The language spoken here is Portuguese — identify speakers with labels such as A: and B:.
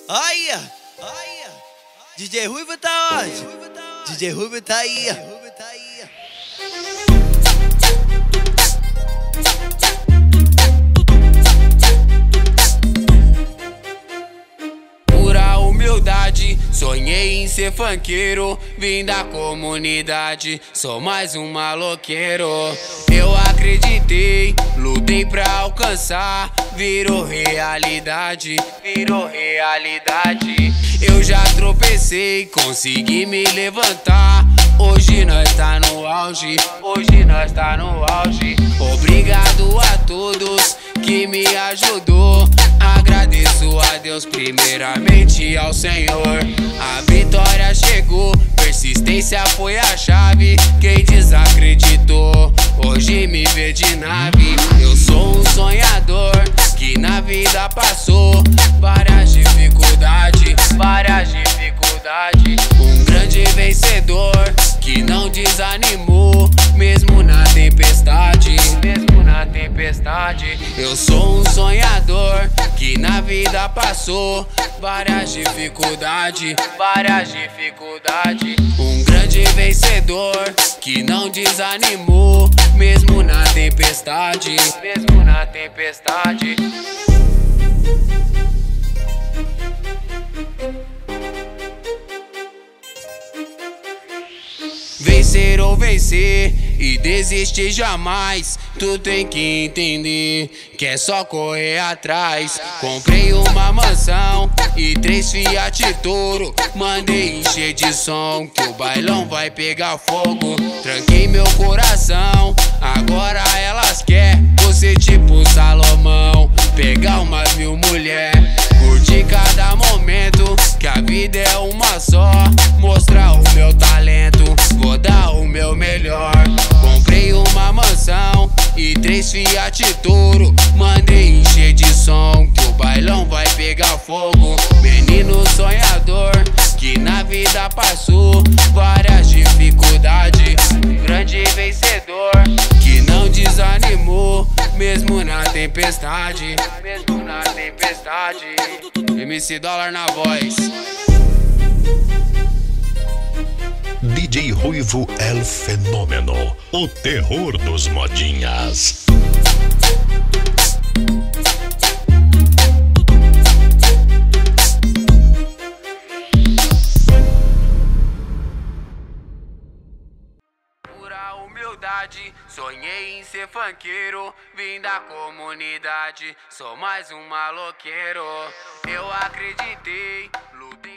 A: Aí, DJ Ruivo tá onde? DJ Ruivo tá aí.
B: Pura humildade, sonhei em ser funkeiro. Vim da comunidade, sou mais um maloqueiro. Eu acreditei, lutei pra alcançar. Virou realidade, virou realidade. Eu já tropecei, consegui me levantar. Hoje nós tá no auge, hoje nós tá no auge. Obrigado a todos que me ajudou. Agradeço a Deus, primeiramente ao Senhor. A vitória chegou, persistência foi a chave. Quem desacreditou, hoje me vê de nave. Eu sou um sonhador que na vida passou várias dificuldades, várias dificuldades. Um grande vencedor que não desanimou, mesmo na tempestade, mesmo na tempestade. Eu sou um sonhador que na vida passou várias dificuldades, várias dificuldades. Um grande vencedor que não desanimou, mesmo na tempestade, mesmo na tempestade. Vencer ou vencer e desistir jamais. Tu tem que entender que é só correr atrás. Comprei uma mansão e 3 Fiat Toro. Mandei encher de som que o bailão vai pegar fogo. Tranquei meu coração, agora elas quer você tipo Salomão. Pegar umas 1000 mulher, curtir cada momento, que a vida é uma só. Mostrar o meu talento, vou dar o meu melhor. Comprei uma mansão e 3 Fiat Toro. Mandei encher de som que o bailão vai pegar fogo. Menino sonhador que na vida passou várias dificuldades. Grande vencedor que não desanimou, mesmo na tempestade, mesmo na tempestade. MC Dólar na voz.
C: DJ Ruivo El Fenômeno, o terror dos modinhas.
B: Pura humildade, sonhei em ser funkeiro. Vim da comunidade, sou mais um maloqueiro. Eu acreditei, lutei.